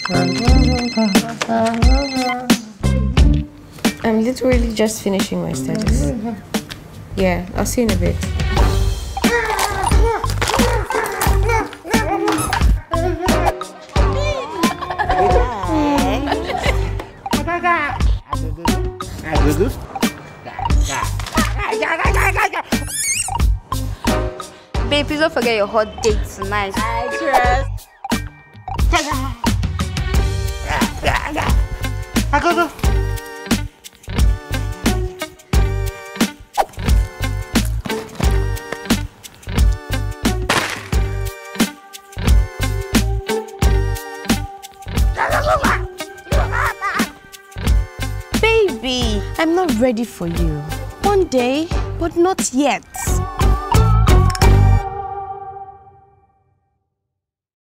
I'm literally just finishing my studies. Yeah, I'll see you in a bit. Babe, please don't forget your hot date tonight. I trust. Go. Baby, I'm not ready for you. One day, but not yet.